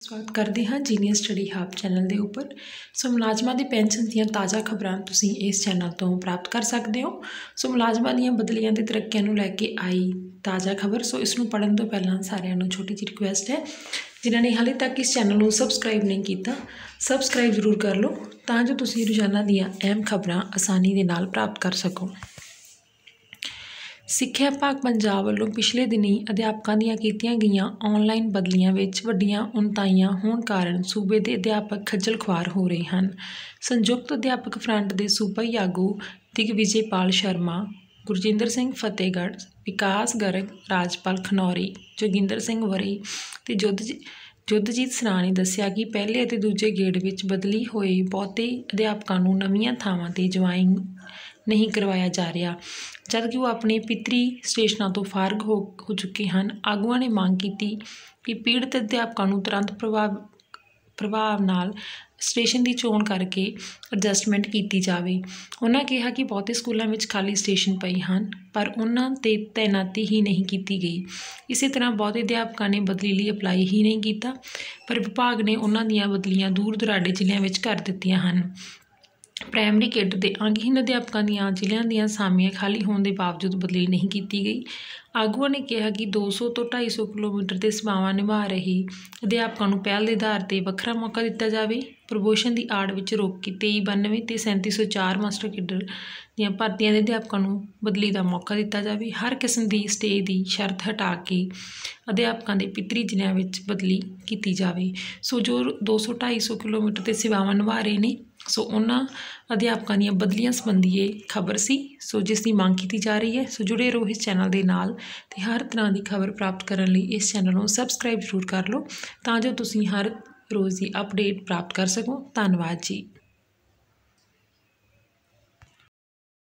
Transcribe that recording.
स्वागत करते हैं जीनियस स्टडी हब चैनल के उपर। सो मुलाजमान की पेनशन दी ताज़ा खबरां तुसीं इस चैनल तो प्राप्त कर सकते हो। सो मुलाजमान दी बदलियां ते तरक्कियां नूं लैके आई ताज़ा खबर। सो इसनूं पढ़न तो पहलां सारिआं नूं छोटी जी रिक्वेस्ट है, जिन्होंने हाले तक इस चैनल को सबसक्राइब नहीं किया सबसक्राइब जरूर कर लो तां जो तुसीं रोज़ाना दीआं अहम खबरां आसानी दे नाल प्राप्त कर सको। सिੱਖਿਆ विभाग पंजाब ਵੱਲੋਂ पिछले दिनी अध्यापकों ਦੀਆਂ ਕੀਤੀਆਂ ਗਈਆਂ ऑनलाइन बदलियां ਵਿੱਚ ਵੱਡੀਆਂ ਉਣਤਾਈਆਂ ਹੋਣ ਕਾਰਨ सूबे के अध्यापक खज्जल खुआर हो रहे हैं। संयुक्त अध्यापक फ्रंट के सूबाई आगू दिग्विजयपाल शर्मा, गुरजिंदर सिंह फतेहगढ़, विकास गर्ग, राजपाल खनौरी, जोगिंदर सिंह वरी ते जुद्धजीत सरा ने दस्सिया कि पहले और दूजे गेड़ में बदली होए बहुते अध्यापकों नूं नवीं थावां ते ज्वाइन नहीं करवाया जा रहा, जबकि वो अपने पितरी स्टेशनों तो फारग हो चुके हैं। आगुआ ने मांग की कि पीड़ित अध्यापकों नूं तुरंत प्रभाव नाल स्टेशन की चोण करके एडजस्टमेंट की जाए। उन्होंने कहा कि बहुते स्कूलों में खाली स्टेशन पए हैं पर उन्होंने तैनाती ही नहीं की गई। इस तरह बहुते अध्यापकों ने बदली लिए अपलाई ही नहीं किया, पर विभाग ने उन्हों दी बदलियां दूर दुराडे जिलों में कर दित्तियां हैं। प्राइमरी केडर के अंगहीन अध्यापकों दी जिलों दी असामियां खाली होने के बावजूद बदली नहीं की गई। आगुआ ने कहा कि 200 तो 250 किलोमीटर के सेवावां निभा रहे अध्यापकों को पहल के आधार पर वखरा मौका दिता जाए। प्रमोशन की आड़ में रोक 2392 तो 3704 मास्टर केडर दी भर्तियां के अध्यापकों को बदली का मौका दिता जाए। हर किस्म की स्टे की शर्त हटा के अध्यापकों के पितरी जिलों में बदली की जाए। सो जो 200-250 किलोमीटर के सेवावां निभा रहे हैं, सो उन्होंने अध्यापकों दी बदलियां संबंधी ये खबर सी, सो जिसकी मांग की जा रही है। सो जुड़े रहो इस चैनल के नाल ते हर तरह की खबर प्राप्त करने लिए इस चैनल को सबसक्राइब जरूर कर लो तां जो तुसीं हर रोज़ की अपडेट प्राप्त कर सको। धन्यवाद जी।